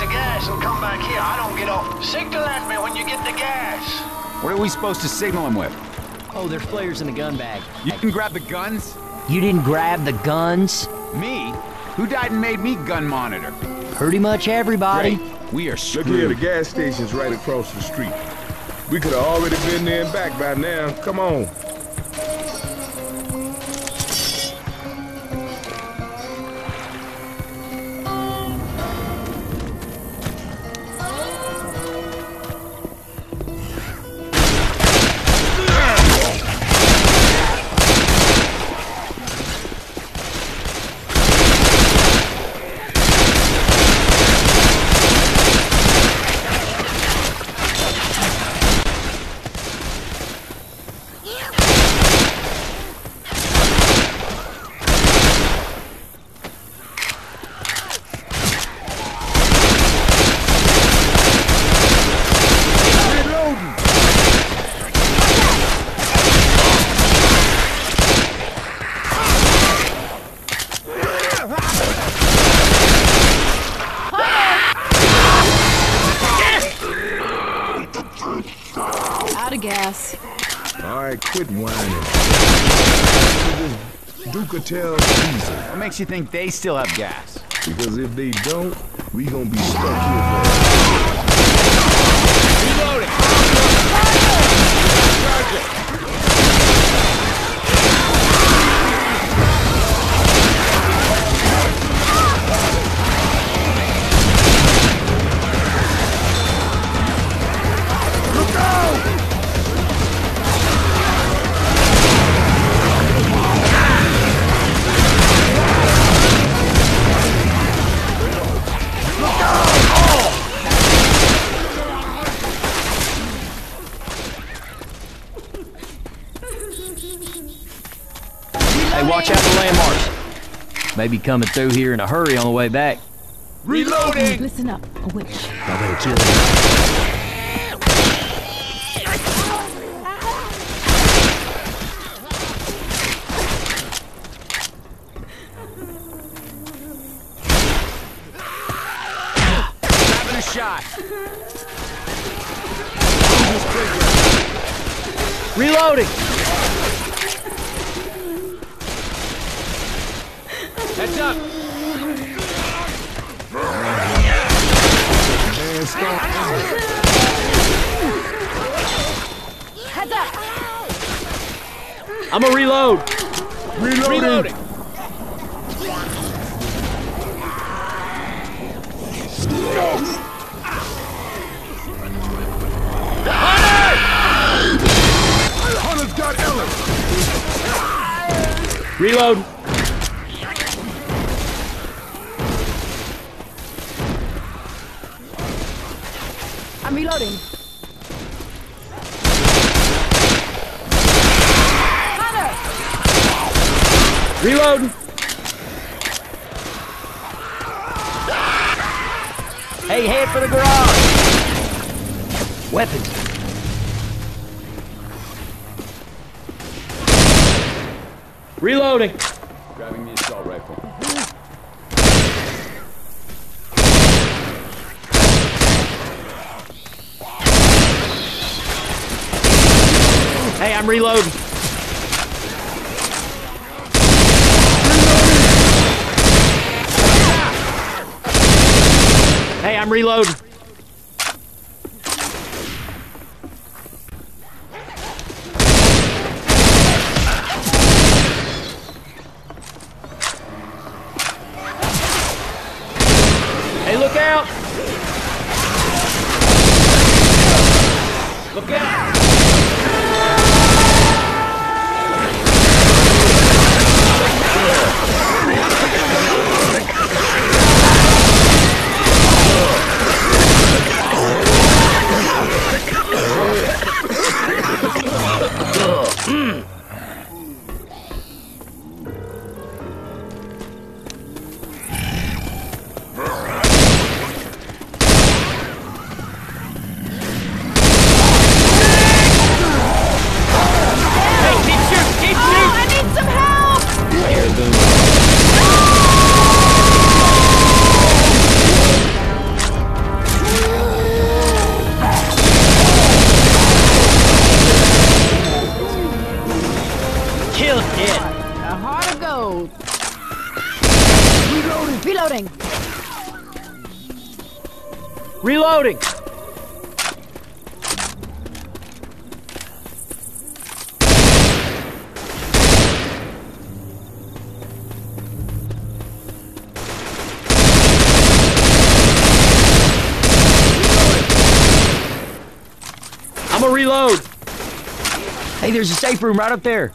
the gas and come back here. I don't get off. Signal at me when you get the gas. What are we supposed to signal him with? Oh, there's flares in the gun bag. You can grab the guns? You didn't grab the guns? Me? Who died and made me gun monitor? Pretty much everybody. Great. We are Look here, the screwed. gas station's right across the street. We could have already been there and back by now. Come on. Out of gas. All right, quit whining. Ducatel diesel. What makes you think they still have gas? Because if they don't, we gonna be stuck here forever. Reloading! Hey, watch out for landmarks. Maybe coming through here in a hurry on the way back. Reloading! Listen up, a witch. I better chill out. Having a shot. Reloading! Heads up! Man, stop. Heads up! I'm gonna reload! Reloading! Hunter's got Ellen. Reload! I'm reloading. Hunter! Reload! Hey, head for the garage! Weapons! Reloading! Grabbing the assault rifle. Hey, I'm reloading! Hey, I'm reloading! Hey, look out! Look out! Reloading. Reloading! I'm gonna reload. Hey, there's a safe room right up there.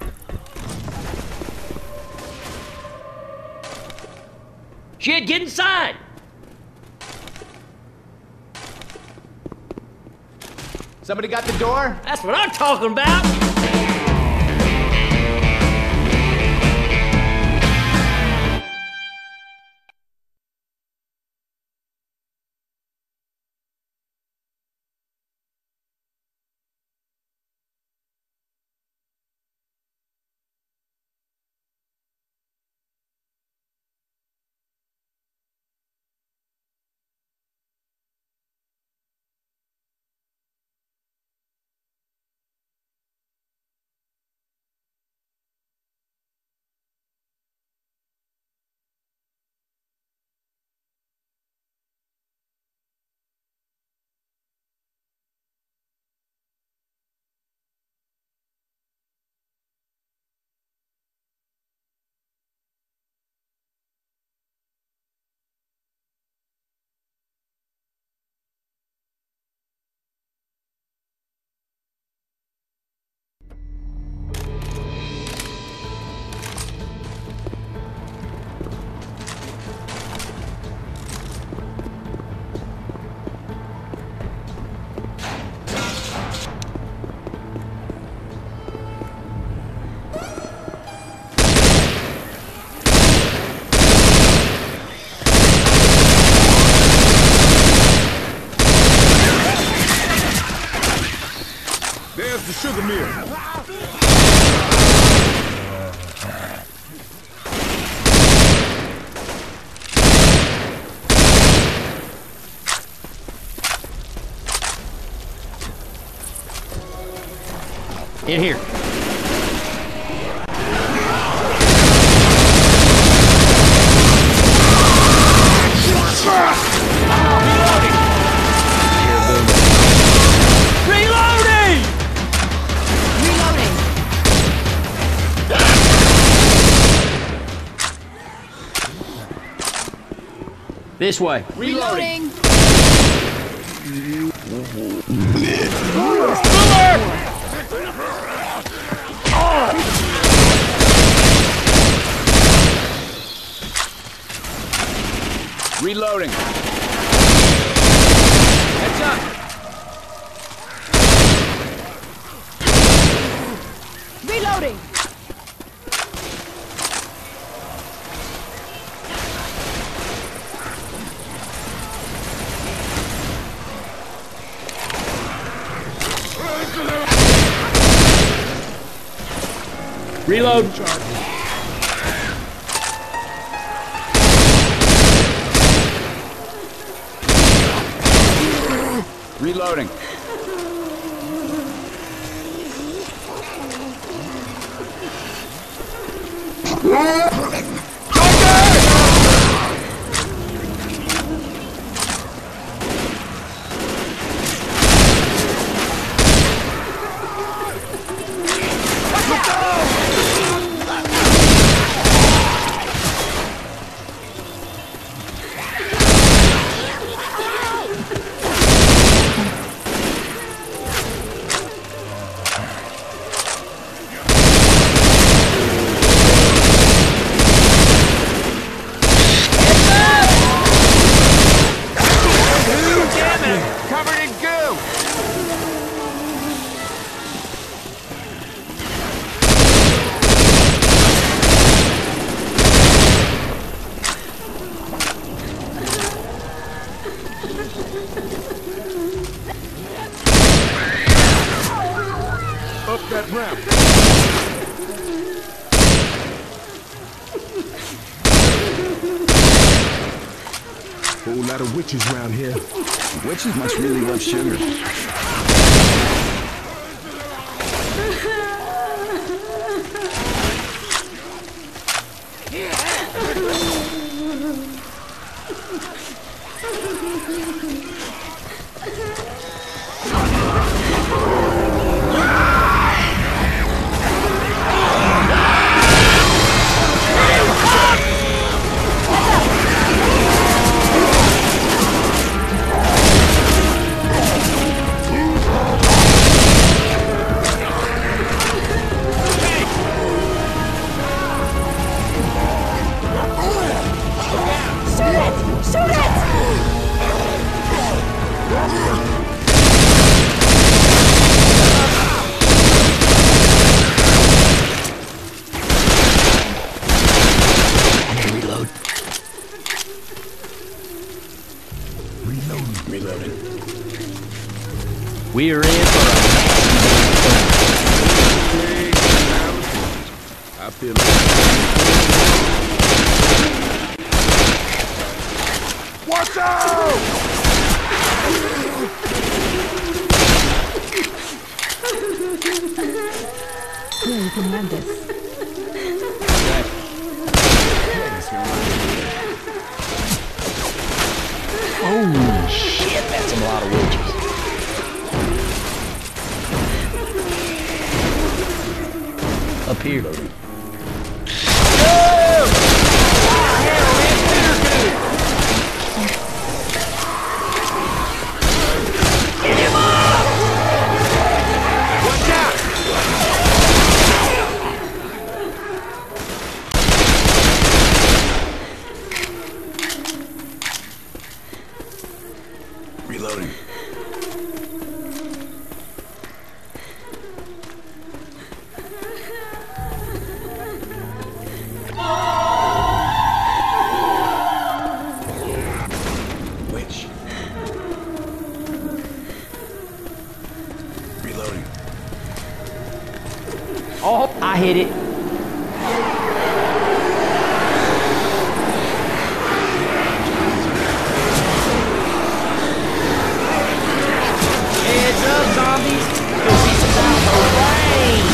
Shit, get inside! Somebody got the door? That's what I'm talking about! There's the sugar mill. In here. Reloading! Reloading. This way. Reloading. Reloading. Heads up. Reloading. Reload. Reloading. Covered in goo! Up that ramp. Whole lot of witches around here. Witches must really love sugar. We are in for I feel like... Watch out! Doing tremendous. Holy shit, that's a lot of witches. Up here. Reloading. Which? Reloading. Oh, I hit it. Heads up, zombies. This is about the rain.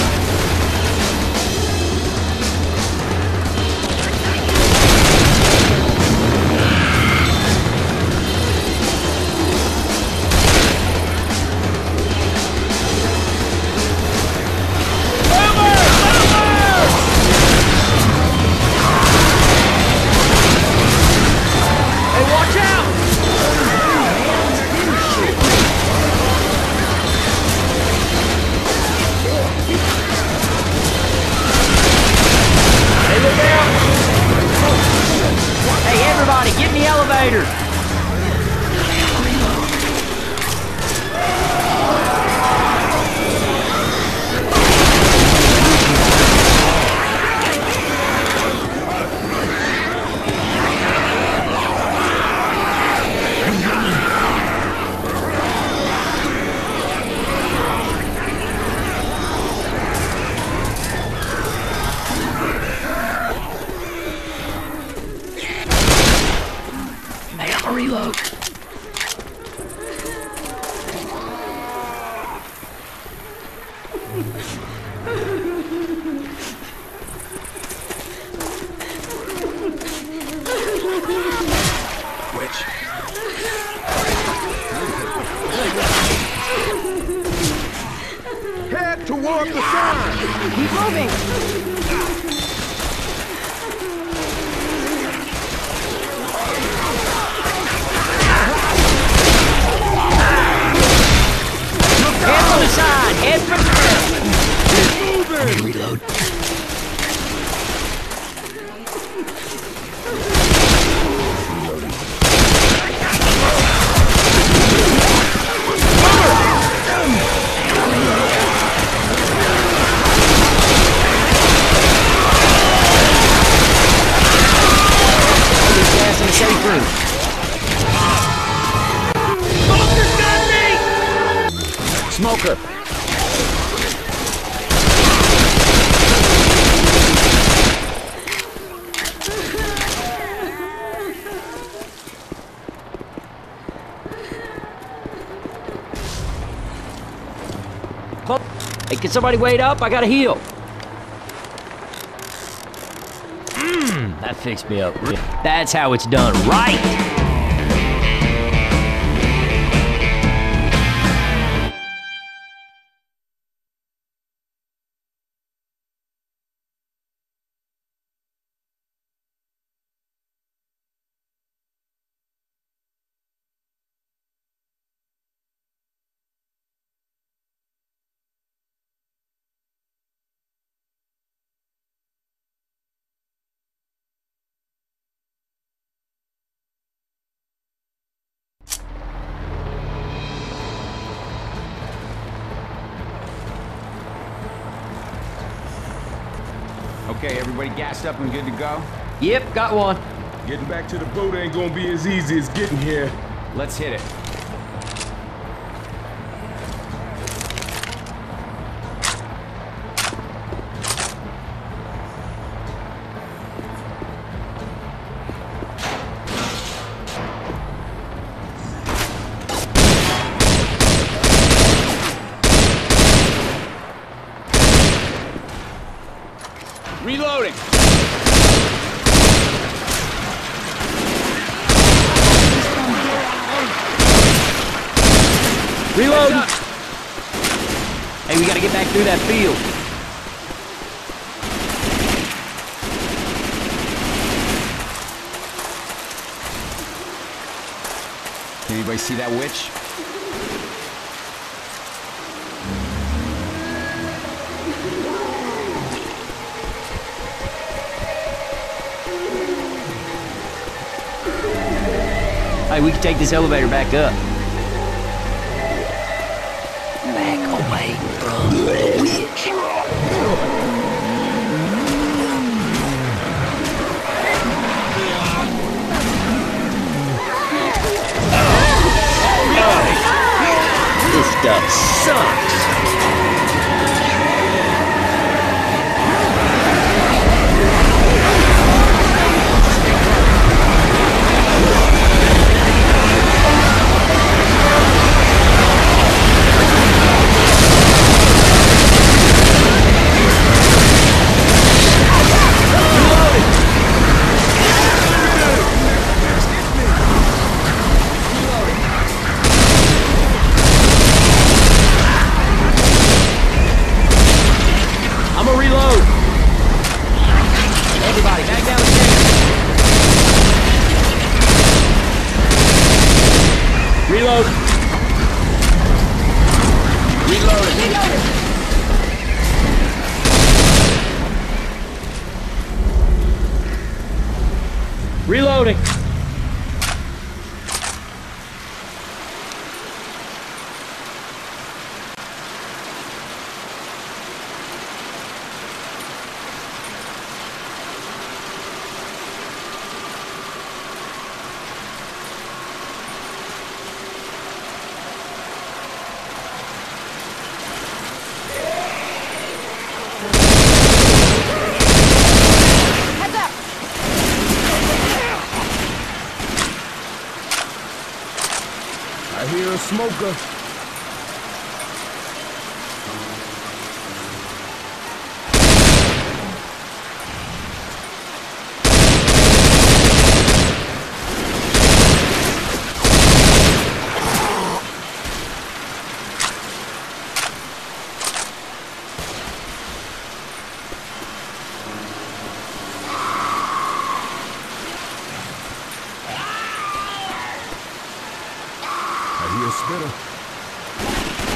Hey, watch out! Hey, look out! Hey, everybody, get in the elevator! Hey, I'm a reload. Which? Head toward the sign! Keep moving. Head from the side, head from the... Reload. Gas in the safe room. Smoker! Hey, can somebody wait up? I gotta heal. That fixed me up. That's how it's done, right? Okay, everybody gassed up and good to go? Yep, got one. Getting back to the boat ain't gonna be as easy as getting here. Let's hit it. Reloading! Reload! Hey, we gotta get back through that field. Can anybody see that witch? Hey, we can take this elevator back up. Back away from the witch. This stuff sucks. Reload! Reloading! I hear a smoker. I hear a spitter.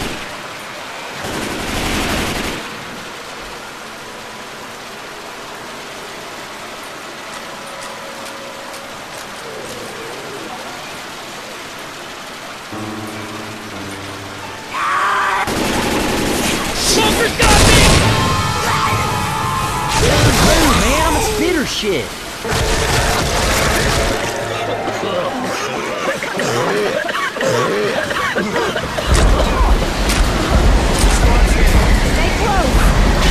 Smoker's got me! Move, man, I'm a spitter shit. Stay close.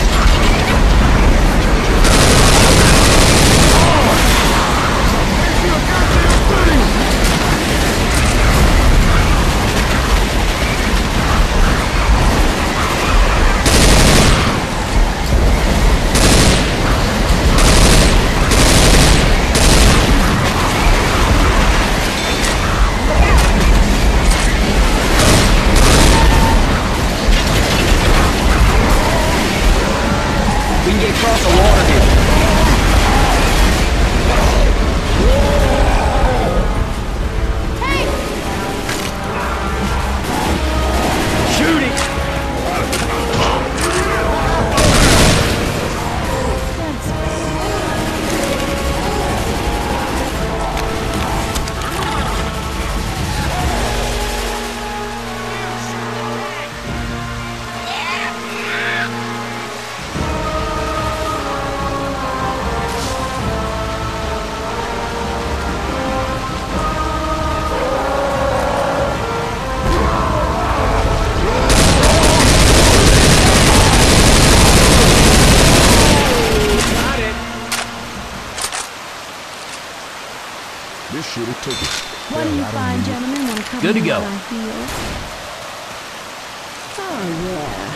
We can get across the water here. Hey! Shoot it! took it. What do you fine gentlemen want to cover Good to me go. while I heal? Oh, yeah.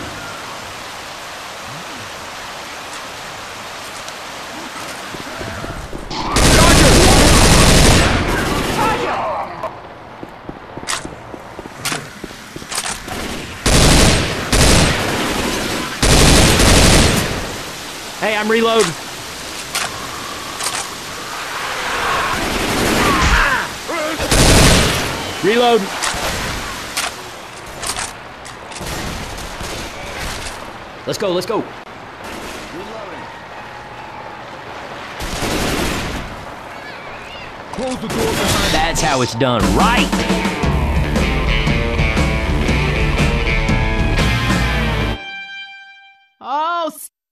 Hey, I'm reloading. Reloading. Let's go, let's go. Close the door behind. That's how it's done, right? Oh,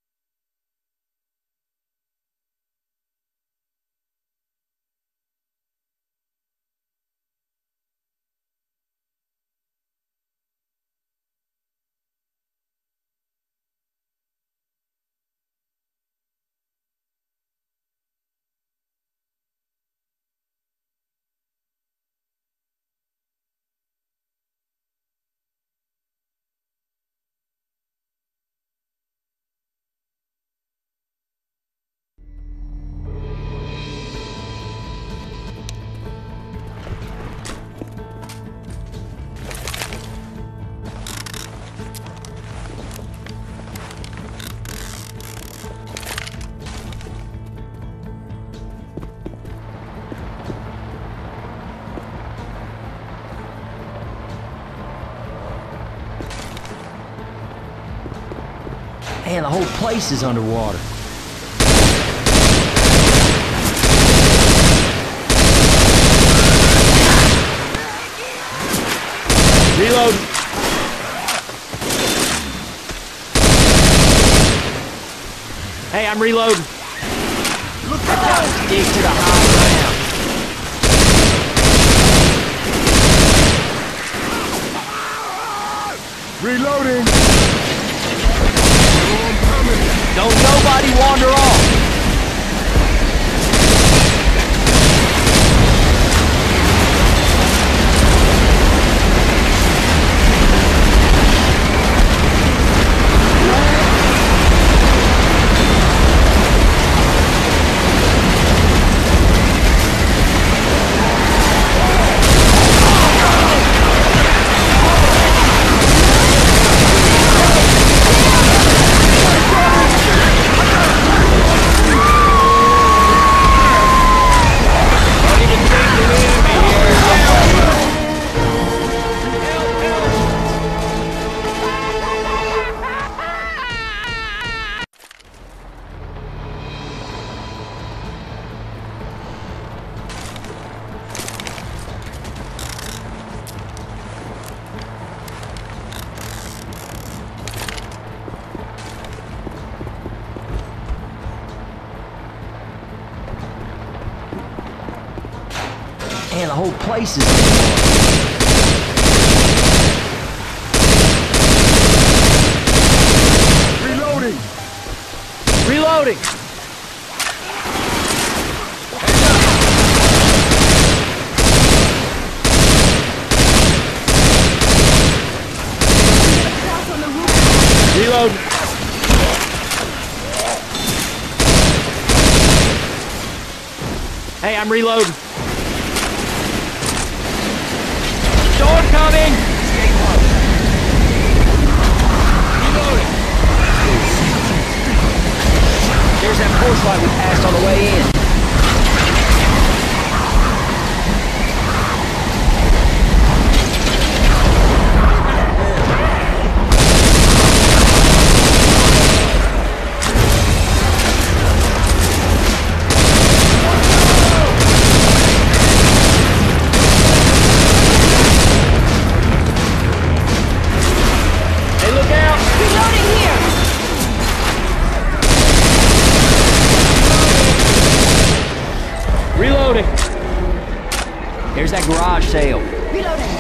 Man, the whole place is underwater. Reload. Hey, I'm reloading. Stick to the high ground. Reloading. Don't nobody wander off. Man, the whole place is... Reloading. Reloading! Reload! Hey, I'm reloading. Door coming! Reloading. There's that porch light we passed on the way in. Reloading. There's that garage sale. Reloading.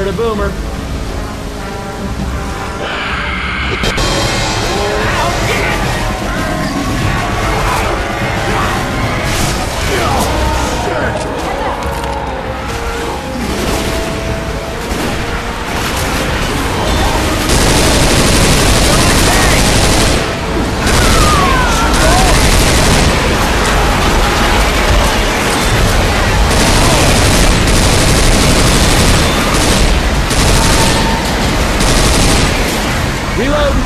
the boomer. Reloading.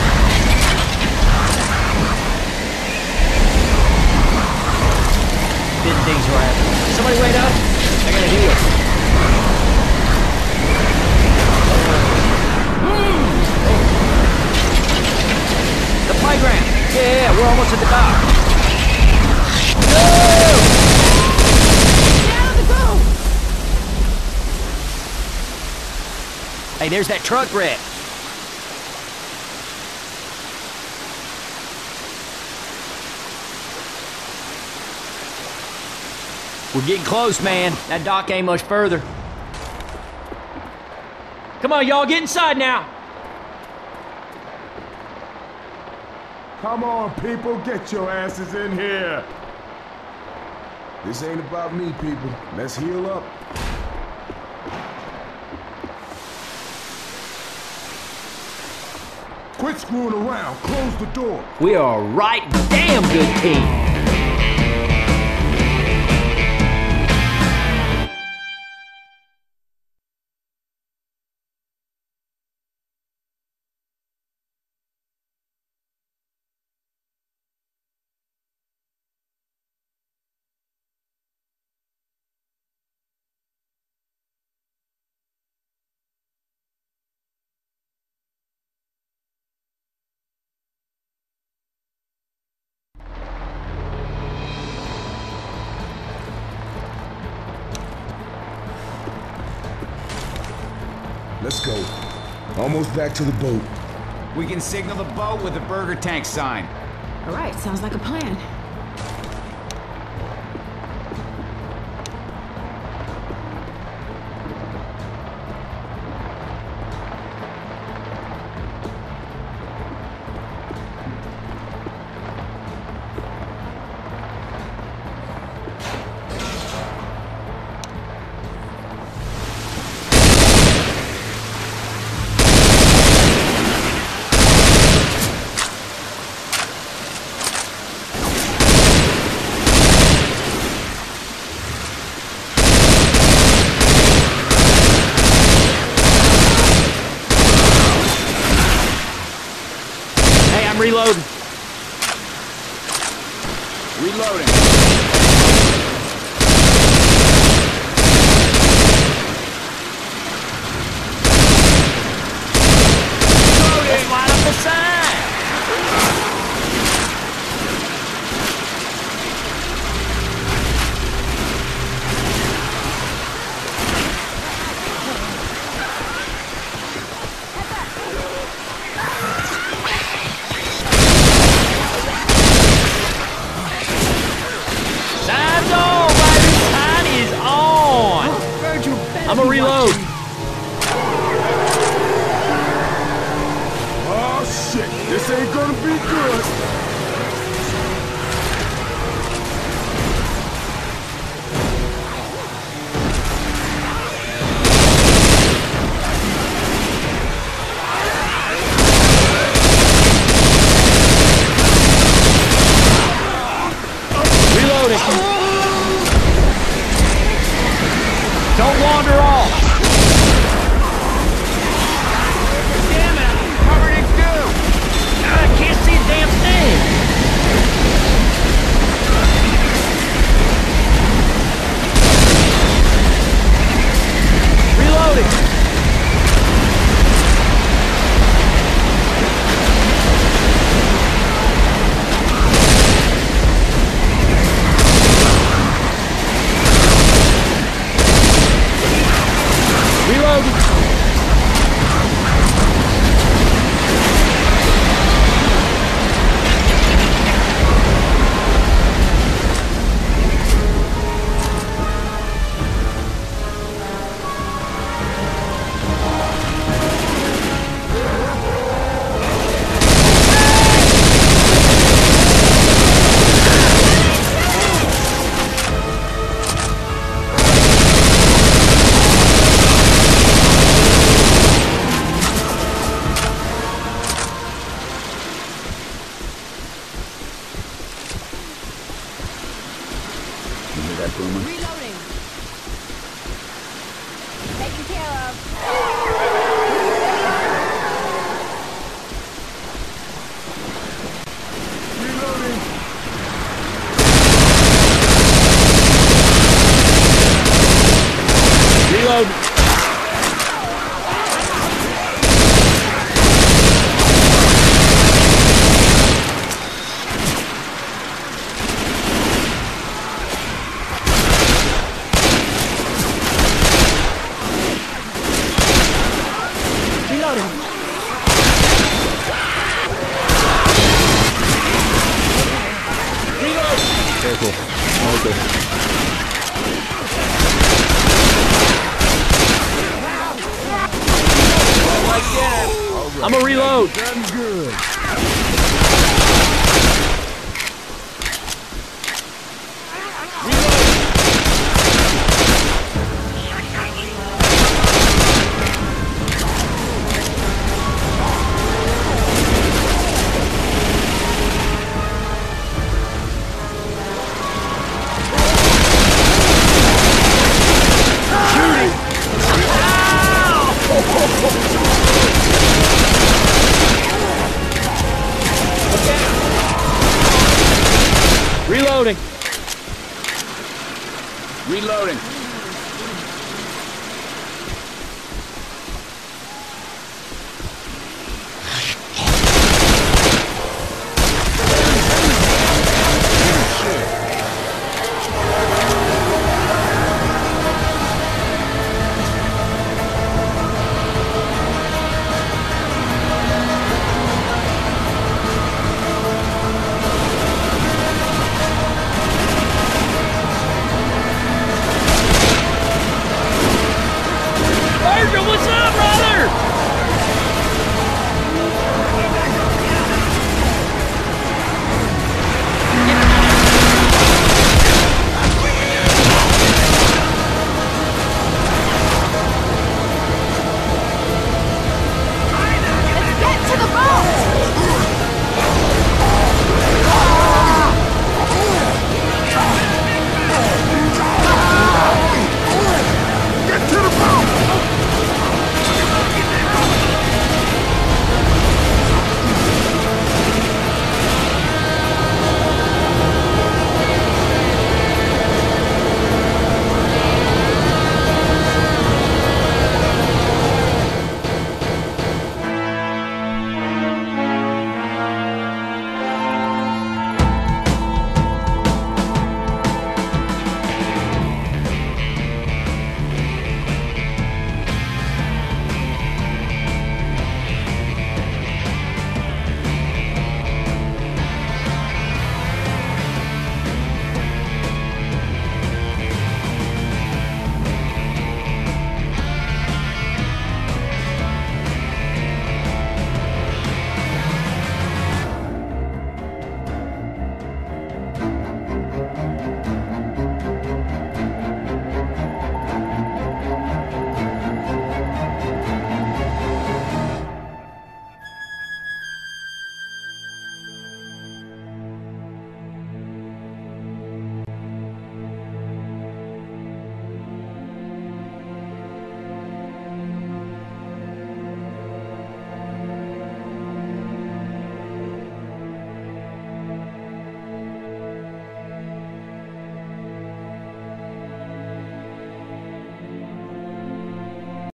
Didn't things were happening. Somebody wait up. I gotta heal. The playground. Yeah, we're almost at the dock. No! Hey, there's that truck wreck. We're getting close, man. That dock ain't much further. Come on, y'all, get inside now. Come on, people, get your asses in here. This ain't about me, people. Let's heal up. Quit screwing around. Close the door. We are a right damn good team. Let's go. Almost back to the boat. We can signal the boat with the burger tank sign. All right, sounds like a plan. Reloading. Reloading. Let's light up the sign. I'm gonna reload. Oh shit, this ain't gonna be good. Reloading. Don't wander off. Damn it, I'm covered in goo. I can't see a damn thing. Reloading. back, Boomer. Reloading. Taken care of. Reloading. Reload. Careful. Okay. I'm gonna reload. Done good. Reloading. Reloading.